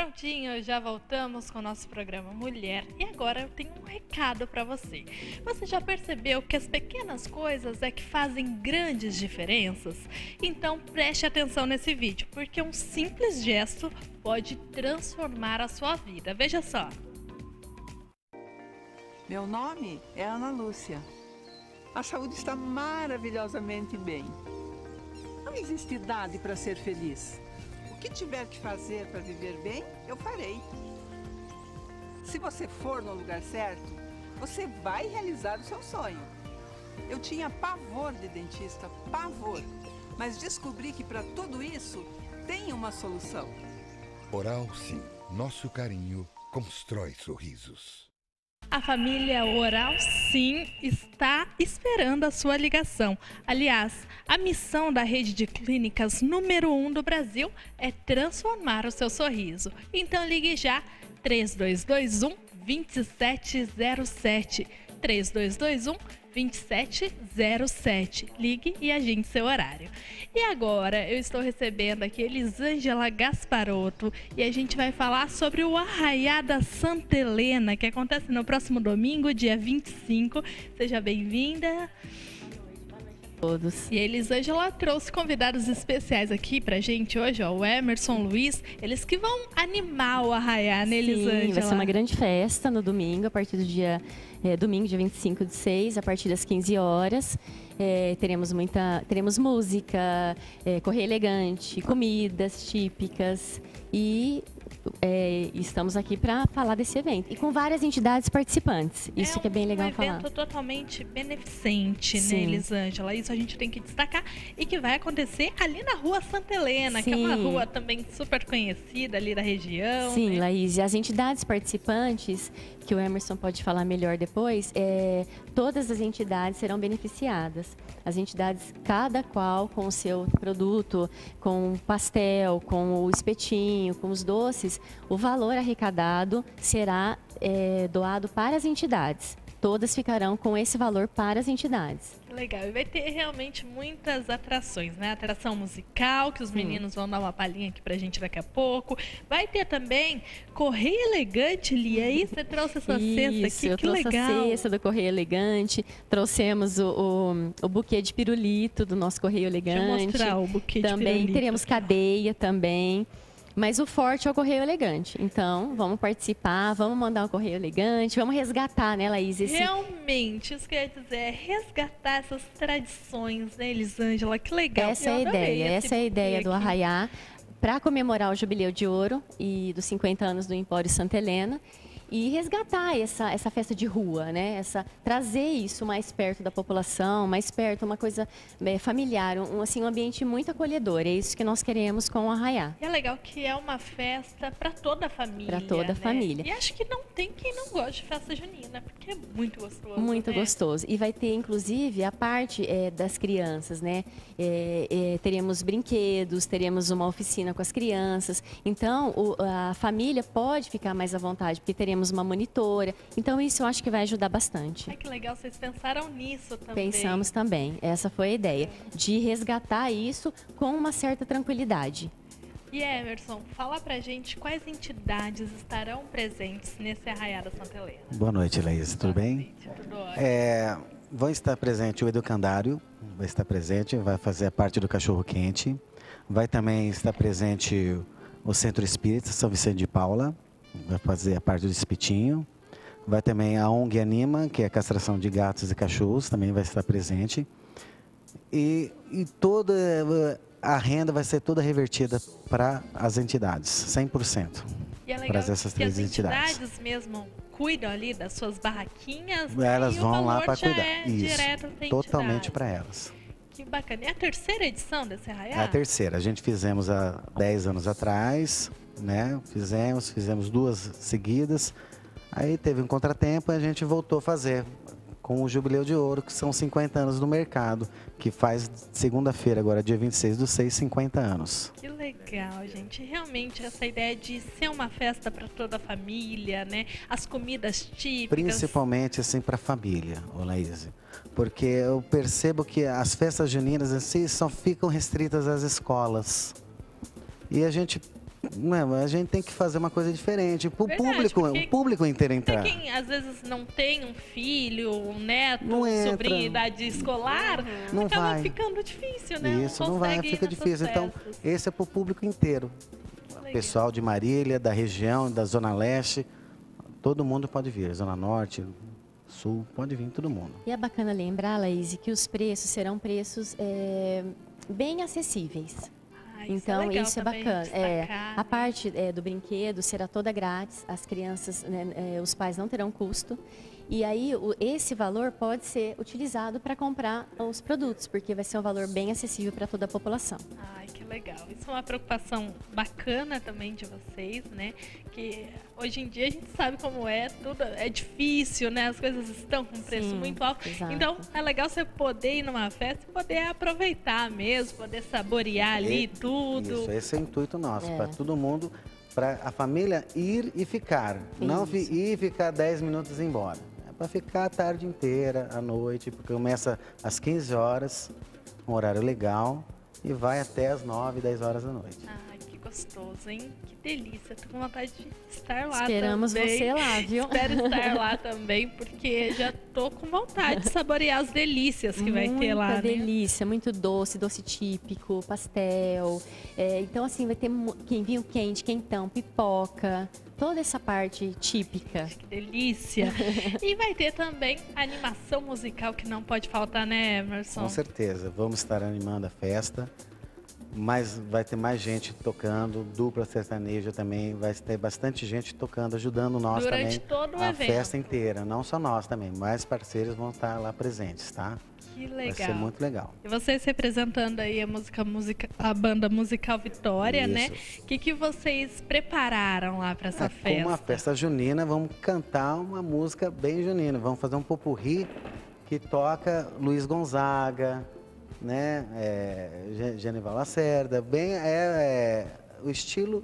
Prontinho, já voltamos com o nosso programa Mulher e agora eu tenho um recado para você. Você já percebeu que as pequenas coisas é que fazem grandes diferenças? Então preste atenção nesse vídeo, porque um simples gesto pode transformar a sua vida. Veja só. Meu nome é Ana Lúcia. A saúde está maravilhosamente bem. Não existe idade para ser feliz. O que tiver que fazer para viver bem, eu farei. Se você for no lugar certo, você vai realizar o seu sonho. Eu tinha pavor de dentista, pavor. Mas descobri que para tudo isso tem uma solução. Oral Sim, nosso carinho constrói sorrisos. A família Oral Sim está esperando a sua ligação. Aliás, a missão da rede de clínicas número 1 do Brasil é transformar o seu sorriso. Então ligue já 3221 2707. 3221 2707. Ligue e agende seu horário. E agora eu estou recebendo aqui Elisângela Gasparotto e a gente vai falar sobre o Arraiá da Santa Helena, que acontece no próximo domingo, dia 25. Seja bem-vinda. Todos. E a Elisângela trouxe convidados especiais aqui pra gente hoje, ó, o Emerson, Luiz, eles que vão animar o Arraiá, né, Elisângela? Sim, vai ser uma grande festa no domingo, a partir do dia domingo, dia 25/6, a partir das 15 horas. Teremos música, correio elegante, comidas típicas e estamos aqui para falar desse evento. E com várias entidades participantes, isso que é bem legal falar. É um evento totalmente beneficente, né, Sim. Elisângela? Isso a gente tem que destacar e que vai acontecer ali na Rua Santa Helena, que é uma rua também super conhecida ali da região. Sim, né? Laís, e as entidades participantes, que o Emerson pode falar melhor depois, todas as entidades serão beneficiadas. As entidades, cada qual com o seu produto, com o pastel, com o espetinho, com os doces, o valor arrecadado será doado para as entidades. Todas ficarão com esse valor para as entidades. Legal, e vai ter realmente muitas atrações, né? Atração musical, que os meninos vão dar uma palhinha aqui pra gente daqui a pouco. Vai ter também Correio Elegante, Lia. Aí você trouxe essa cesta aqui, eu que trouxe legal. a cesta do Correio Elegante, trouxemos o buquê de pirulito do nosso Correio Elegante. Deixa eu mostrar o buquê de também pirulito. Teremos cadeia também. Mas o forte é o Correio Elegante. Então, vamos participar, vamos mandar um Correio Elegante, vamos resgatar, né, Laís? Realmente, isso que eu ia dizer, é resgatar essas tradições, né, Elisângela? Que legal. Essa é a ideia, essa é a ideia do Arraiá, para comemorar o Jubileu de Ouro e dos 50 anos do Empório Santa Helena. E resgatar essa festa de rua, né? Trazer isso mais perto da população, mais perto, uma coisa familiar, um ambiente muito acolhedor. É isso que nós queremos com o Arraiá. E é legal que é uma festa para toda a família. Para toda a família. E acho que não tem quem não goste de festa junina, porque é muito gostoso. Muito gostoso. E vai ter, inclusive, a parte das crianças, né? Teremos brinquedos, teremos uma oficina com as crianças. Então, a família pode ficar mais à vontade, porque teremos uma monitora. Então, isso eu acho que vai ajudar bastante. Ai, que legal, vocês pensaram nisso também. Pensamos também. Essa foi a ideia, de resgatar isso com uma certa tranquilidade. E Emerson, fala pra gente quais entidades estarão presentes nesse Arraiá da Santa Helena. Boa noite, Laís. Tudo bem? Tudo ótimo. Vão estar presente o Educandário, vai estar presente, vai fazer a parte do Cachorro Quente. Vai também estar presente o Centro Espírita São Vicente de Paula, vai fazer a parte do espetinho. Vai também a ONG Anima, que é a castração de gatos e cachorros, também vai estar presente. E toda a renda vai ser toda revertida para as entidades, 100%. E é legal para essas três que as entidades. entidades mesmo cuidam ali das suas barraquinhas. Elas e o vão lá valor para já cuidar. é Isso, direto pra totalmente entidade. para elas. Que bacana. É a terceira edição desse Arraiá? É a terceira. A gente fizemos há 10 anos atrás, né? Fizemos 2 seguidas. Aí teve um contratempo e a gente voltou a fazer com o Jubileu de Ouro, que são 50 anos no mercado, que faz segunda-feira, agora dia 26/6, 50 anos. Que legal, gente. Realmente essa ideia de ser uma festa para toda a família, né? As comidas típicas. Principalmente assim para a família, Laís. Porque eu percebo que as festas juninas em si só ficam restritas às escolas. E a gente Não, a gente tem que fazer uma coisa diferente. Para Verdade, o público inteiro entrar. Tem quem às vezes não tem um filho, um neto, Não um entra. sobrinho em idade escolar, Não acaba vai. ficando difícil, né? Isso, não vai, consegue ir fica nessas difícil. Então, festas. esse é para o público inteiro. Legal. Pessoal de Marília, da região, da Zona Leste, todo mundo pode vir. Zona Norte, Sul, pode vir todo mundo. E é bacana lembrar, Laís, que os preços serão preços bem acessíveis. Então, legal isso é também bacana. destacar, A né? parte do brinquedo será toda grátis, as crianças, né, os pais não terão custo. E aí, esse valor pode ser utilizado para comprar os produtos, porque vai ser um valor bem acessível para toda a população. Ai, que legal. Isso é uma preocupação bacana também de vocês, né? Que hoje em dia a gente sabe como é, tudo é difícil, né? As coisas estão com preço Sim, muito alto. exato. Então, é legal você poder ir numa festa e poder aproveitar mesmo, poder saborear ali tudo. Isso, esse é o intuito nosso, É. para todo mundo, para a família ir e ficar. Não Isso. ir e ficar 10 minutos e ir embora. É para ficar a tarde inteira, à noite, porque começa às 15 horas, um horário legal, e vai até às 9, 10 horas da noite. Ai, que gostoso, hein? Que delícia. Tô com vontade de estar lá Esperamos também. você lá, viu? Espero estar lá também, porque já tô com vontade de saborear as delícias que vai ter lá, Muita né? delícia, muito doce, doce típico, pastel. Então, assim, vai ter vinho quente, quentão, pipoca, toda essa parte típica. Que delícia. E vai ter também animação musical que não pode faltar, né, Emerson? Com certeza, vamos estar animando a festa, mas vai ter mais gente tocando, dupla sertaneja também, vai ter bastante gente tocando, ajudando nós Durante também. todo o a evento. festa inteira, não só nós também, mais parceiros vão estar lá presentes, tá? Que Vai legal. ser muito legal. E vocês representando aí a banda musical Vitória, né? Isso. O que vocês prepararam lá para essa festa? Como uma festa junina, vamos cantar uma música bem junina. Vamos fazer um popurrí que toca Luiz Gonzaga, né? Genival Lacerda, bem o estilo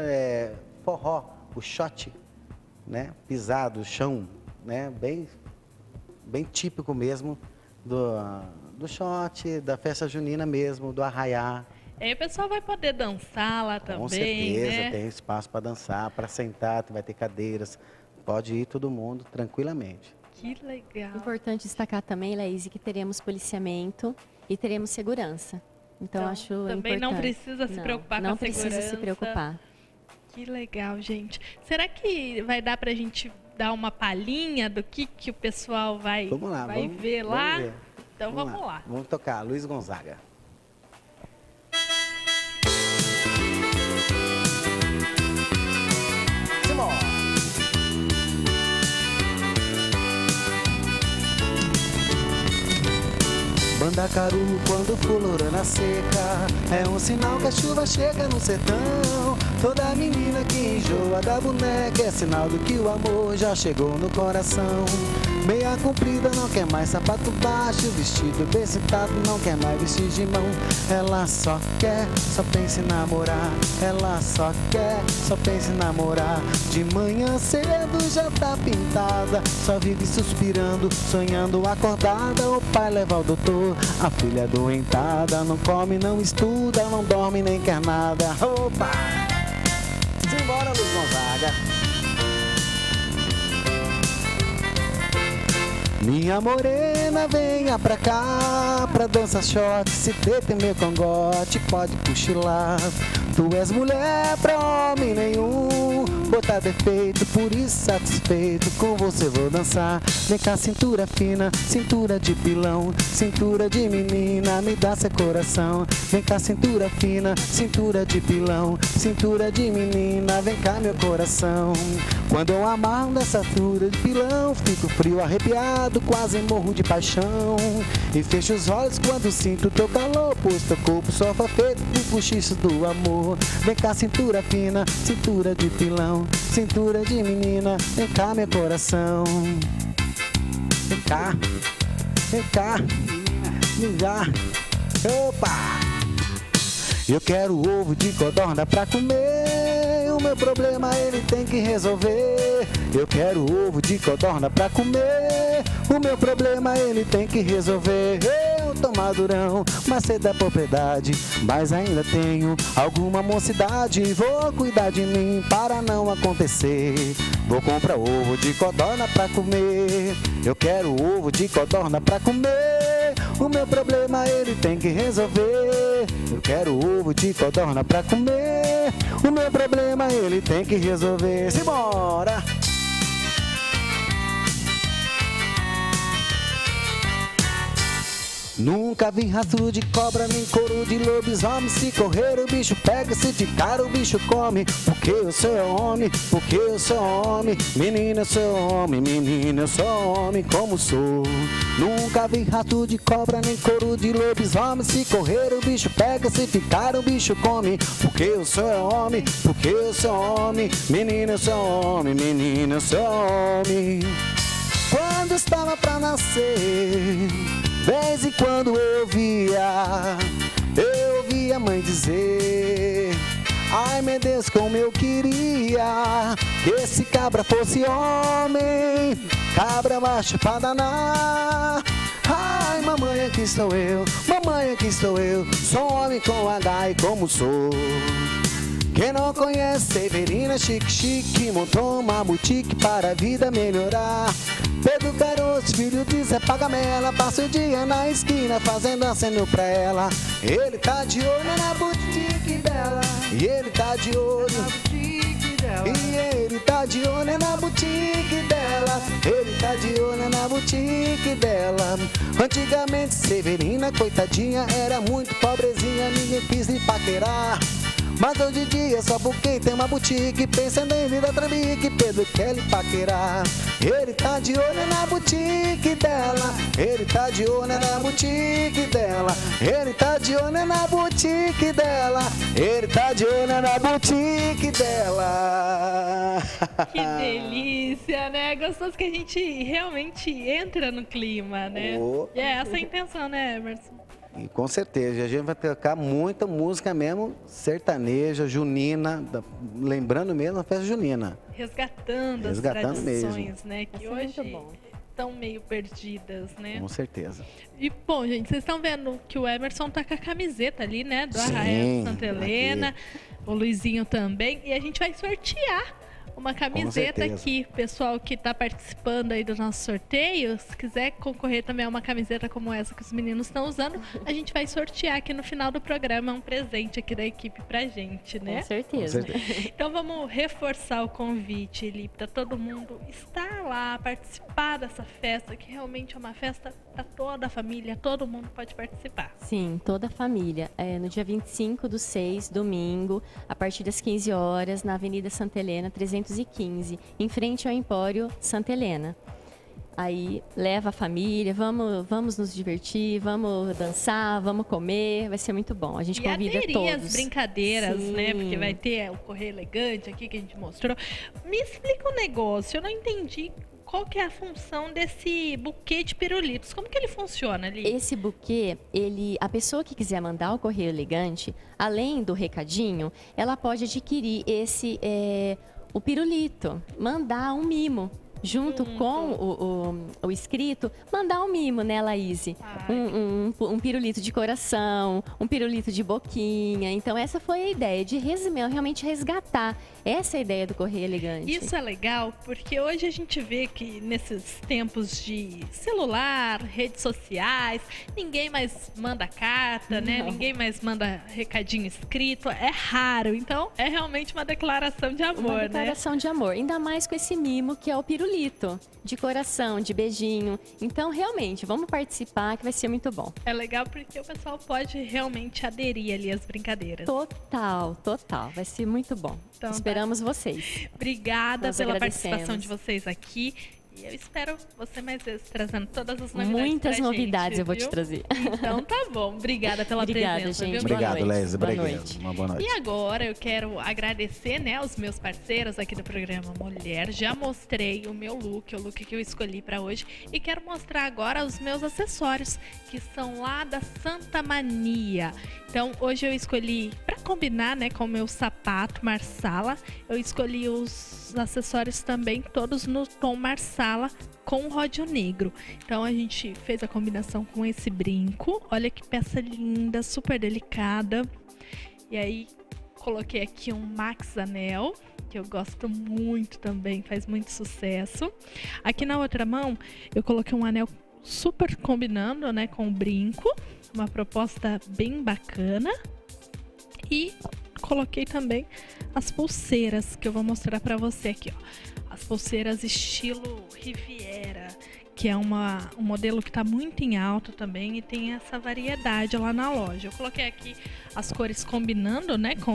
forró, o shot, né? Pisado, o chão, né? Bem típico mesmo do shot, da festa junina mesmo, do arraiá. Aí o pessoal vai poder dançar lá também, Com certeza, né? tem espaço para dançar, para sentar, vai ter cadeiras. Pode ir todo mundo tranquilamente. Que legal. Importante destacar também, Laís, que teremos policiamento e teremos segurança. Então, acho também importante. não precisa se preocupar com a Não precisa segurança. se preocupar. Que legal, gente. Será que vai dar pra gente dar uma palhinha do que o pessoal vai Vamos lá, ver lá? Vamos ver. Então vamos lá. Vamos tocar Luiz Gonzaga. Simbora! Bandacaru, quando fulorando a seca, é um sinal que a chuva chega no sertão. Toda menina que enjoa da boneca é sinal do que o amor já chegou no coração. Meia comprida não quer mais sapato baixo, vestido bem citado não quer mais vestir de mão. Ela só quer, só pensa em namorar. Ela só quer, só pensa em namorar. De manhã cedo já tá pintada, só vive suspirando, sonhando acordada. O pai leva ao doutor, a filha doentada, não come, não estuda, não dorme nem quer nada. Opa! Simbora, Luiz Gonzaga. Minha morena, venha pra cá, pra dança short, se deter meu cangote, pode cochilar. Tu és mulher pra homem nenhum, botar defeito, por isso satisfeito, com você vou dançar. Vem cá, cintura fina, cintura de pilão, cintura de menina, me dá seu coração. Vem cá, cintura fina, cintura de pilão, cintura de menina, vem cá meu coração. Quando eu amarro nessa cintura de pilão, fico frio, arrepiado, quase morro de paixão. E fecho os olhos quando sinto teu calor, pois teu corpo só foi feito pro cochicho do amor. Vem cá, cintura fina, cintura de pilão, cintura de menina, vem cá meu coração. Vem cá, me dá. Opa! Eu quero ovo de codorna pra comer. O meu problema ele tem que resolver. Eu quero ovo de codorna pra comer. O meu problema ele tem que resolver. Eu tô madurão, mas sei da propriedade, mas ainda tenho alguma mocidade. Vou cuidar de mim para não acontecer. Vou comprar ovo de codorna pra comer. Eu quero ovo de codorna pra comer. O meu problema ele tem que resolver. Eu quero ovo de codorna pra comer. O meu problema ele tem que resolver. Simbora! Nunca vi rastro de cobra, nem couro de lobisomem. Se correr o bicho pega, se ficar o bicho come. Porque eu sou homem, porque eu sou homem. Menina, eu sou homem, menina, eu sou homem como sou. Nunca vi rastro de cobra, nem couro de lobisomem. Se correr o bicho pega, se ficar o bicho come. Porque eu sou homem, porque eu sou homem. Menina, eu sou homem, menina, eu sou homem. Quando estava pra nascer, vez em quando eu ouvia a mãe dizer: ai meu Deus, como eu queria que esse cabra fosse homem, cabra macho pra danar. Ai mamãe, aqui estou eu, mamãe, aqui estou eu, sou homem com H e como sou. Quem não conhece Severina Chique Chique, montou uma boutique para a vida melhorar. Pedro Caroço, filho de Zé Pagamela, passa o dia na esquina fazendo aceno pra ela. Ele tá de olho na boutique dela, e ele tá de olho na boutique dela, e ele tá de olho na boutique dela, ele tá de olho na boutique dela. Antigamente Severina, coitadinha, era muito pobrezinha, ninguém quis lhe paquerar. Mas hoje em dia só porque tem uma boutique, pensando em vida trambique, Pedro quer lhe paquerar. Ele tá de olho na boutique dela, ele tá de olho na boutique dela, ele tá de olho na boutique dela, ele tá de olho na boutique dela. Que delícia, né? Gostoso que a gente realmente entra no clima, né? Oh. E é essa a intenção, né, Emerson? E com certeza, a gente vai tocar muita música mesmo, sertaneja, junina, lembrando mesmo a festa junina. Resgatando as Resgatando tradições, mesmo. né? Que Vai ser hoje muito bom. estão meio perdidas, né? Com certeza. E, bom, gente, vocês estão vendo que o Emerson tá com a camiseta ali, né? Do Sim, Arraial de Santa Helena. aqui. O Luizinho também. E a gente vai sortear uma camiseta certeza. aqui. Pessoal que tá participando aí do nosso sorteio, se quiser concorrer também a uma camiseta como essa que os meninos estão usando, a gente vai sortear aqui no final do programa um presente aqui da equipe pra gente, né? Com certeza. Então vamos reforçar o convite, Eli, para todo mundo estar lá, participar dessa festa, que realmente é uma festa para toda a família, todo mundo pode participar. Sim, toda a família. No dia 25/6, domingo, a partir das 15 horas, na Avenida Santa Helena, 315, em frente ao Empório Santa Helena. Aí leva a família, vamos nos divertir, vamos dançar, vamos comer, vai ser muito bom. A gente convida aderir todos. as brincadeiras, Sim. né? Porque vai ter o correio elegante aqui que a gente mostrou. Me explica um negócio, eu não entendi qual que é a função desse buquê de pirulitos. Como que ele funciona ali? Esse buquê, a pessoa que quiser mandar o correio elegante, além do recadinho, ela pode adquirir o pirulito, mandar um mimo. Junto com o escrito, mandar um mimo, né, Laís? Um pirulito de coração, um pirulito de boquinha. Então, essa foi a ideia, de realmente resgatar. Essa é a ideia do Correio Elegante. Isso é legal, porque hoje a gente vê que nesses tempos de celular, redes sociais, ninguém mais manda carta, né? Ninguém mais manda recadinho escrito. É raro. Então, é realmente uma declaração de amor, Uma declaração de amor. Ainda mais com esse mimo que é o pirulito. De coração, de beijinho. Então, realmente, vamos participar que vai ser muito bom. É legal porque o pessoal pode realmente aderir ali às brincadeiras. Total. Vai ser muito bom. Então, esperamos vocês. Obrigada Nós pela agradecemos. participação de vocês aqui. E eu espero você mais vezes trazendo todas as novidades. Muitas pra novidades gente, eu vou te viu? trazer. Então tá bom. Obrigada pela presença, gente. viu? Obrigado, Boa noite. Lésia. Boa Obrigado. noite. Uma boa noite. E agora eu quero agradecer, né, aos meus parceiros aqui do programa Mulher. Já mostrei o meu look, o look que eu escolhi para hoje. E quero mostrar agora os meus acessórios, que são lá da Santa Mania. Então, hoje eu escolhi para combinar, né, com o meu sapato Marsala, eu escolhi os acessórios também todos no tom Marsala com ródio negro. Então a gente fez a combinação com esse brinco. Olha que peça linda, super delicada. E aí coloquei aqui um Max Anel, que eu gosto muito também, faz muito sucesso. Aqui na outra mão eu coloquei um anel super combinando, né, com o brinco, uma proposta bem bacana. E coloquei também as pulseiras que eu vou mostrar para você aqui, ó. As pulseiras estilo Riviera, que é um modelo que está muito em alta também e tem essa variedade lá na loja. Eu coloquei aqui as cores combinando, né, com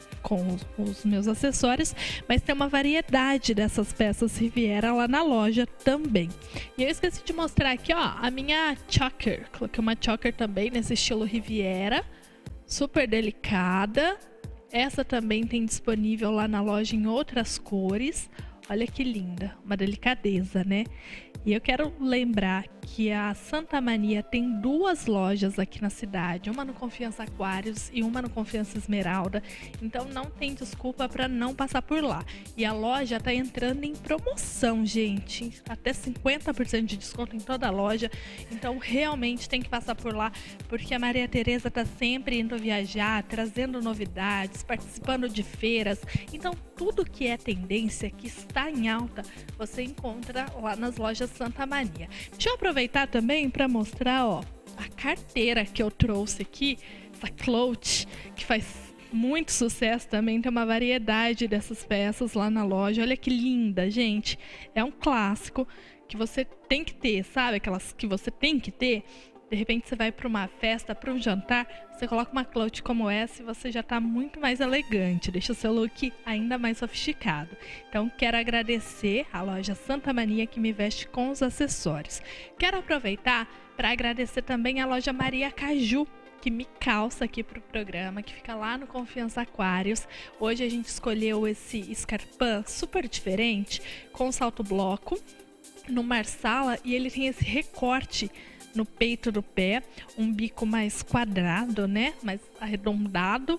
os meus acessórios, mas tem uma variedade dessas peças Riviera lá na loja também. E eu esqueci de mostrar aqui, ó, a minha choker. Coloquei uma choker também nesse estilo Riviera, super delicada. Essa também tem disponível lá na loja em outras cores. Olha que linda, uma delicadeza, né? E eu quero lembrar que a Santa Mania tem 2 lojas aqui na cidade, uma no Confiança Aquários e uma no Confiança Esmeralda, então não tem desculpa para não passar por lá. E a loja tá entrando em promoção, gente, até 50% de desconto em toda a loja, então realmente tem que passar por lá, porque a Maria Tereza tá sempre indo viajar, trazendo novidades, participando de feiras, então tudo que é tendência, que está em alta, você encontra lá nas lojas Santa Mania. Deixa eu aproveitar também para mostrar, ó, a carteira que eu trouxe aqui, essa Clout, que faz muito sucesso também, tem uma variedade dessas peças lá na loja. Olha que linda, gente. É um clássico que você tem que ter, sabe? Aquelas que você tem que ter. De repente você vai para uma festa, para um jantar, você coloca uma clout como essa e você já está muito mais elegante, deixa o seu look ainda mais sofisticado. Então quero agradecer a loja Santa Mania que me veste com os acessórios. Quero aproveitar para agradecer também a loja Maria Caju, que me calça aqui para o programa, que fica lá no Confiança Aquários. Hoje a gente escolheu esse escarpão super diferente, com salto bloco, no Marsala, e ele tem esse recorte no peito do pé, um bico mais quadrado, né, mais arredondado.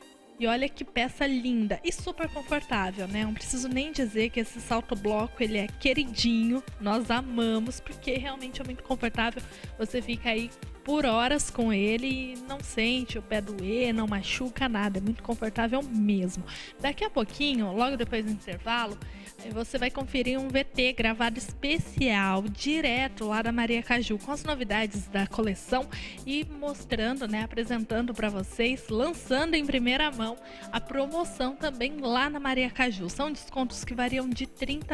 E olha que peça linda e super confortável, né? Não preciso nem dizer que esse salto bloco ele é queridinho, nós amamos, porque realmente é muito confortável. Você fica aí por horas com ele e não sente o pé doer, não machuca nada, é muito confortável mesmo. Daqui a pouquinho, logo depois do intervalo, você vai conferir um VT gravado especial, direto lá da Maria Caju, com as novidades da coleção e mostrando, né, apresentando para vocês, lançando em primeira mão a promoção também lá na Maria Caju. São descontos que variam de 30% a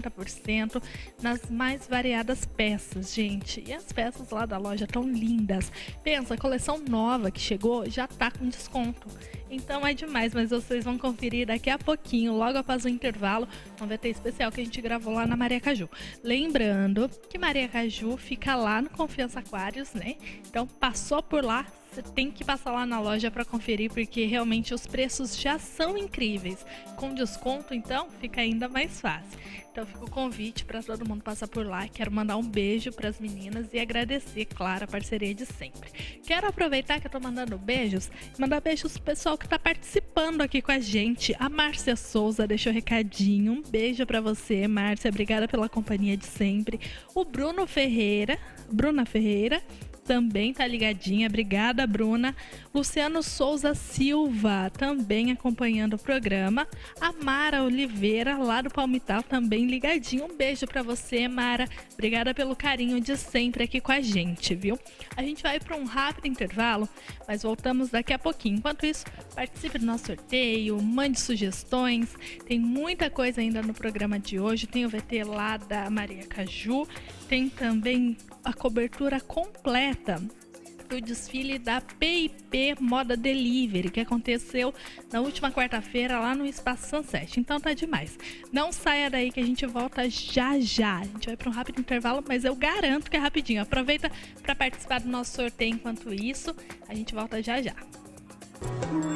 50% nas mais variadas peças, gente. E as peças lá da loja estão lindas. Pensa, a coleção nova que chegou já tá com desconto. Então é demais, mas vocês vão conferir daqui a pouquinho, logo após o intervalo, um VT especial que a gente gravou lá na Maria Caju. Lembrando que Maria Caju fica lá no Confiança Aquários, né? Então passou por lá, você tem que passar lá na loja para conferir, porque realmente os preços já são incríveis. Com desconto, então, fica ainda mais fácil. Então fica o convite para todo mundo passar por lá. Quero mandar um beijo para as meninas e agradecer, claro, a parceria de sempre. Quero aproveitar que eu tô mandando beijos, mandar beijos pro pessoal que tá participando aqui com a gente. A Márcia Souza deixou um recadinho. Um beijo para você, Márcia. Obrigada pela companhia de sempre. O Bruna Ferreira também tá ligadinha, obrigada, Bruna. Luciano Souza Silva também acompanhando o programa. A Mara Oliveira lá do Palmital também ligadinho. Um beijo pra você, Mara, obrigada pelo carinho de sempre aqui com a gente, viu? A gente vai para um rápido intervalo, mas voltamos daqui a pouquinho. Enquanto isso, participe do nosso sorteio, mande sugestões, tem muita coisa ainda no programa de hoje. Tem o VT lá da Maria Caju, tem também a cobertura completa do desfile da P&P Moda Delivery, que aconteceu na última quarta-feira lá no Espaço Sunset. Então tá demais. Não saia daí que a gente volta já já. A gente vai para um rápido intervalo, mas eu garanto que é rapidinho. Aproveita para participar do nosso sorteio enquanto isso. A gente volta já já.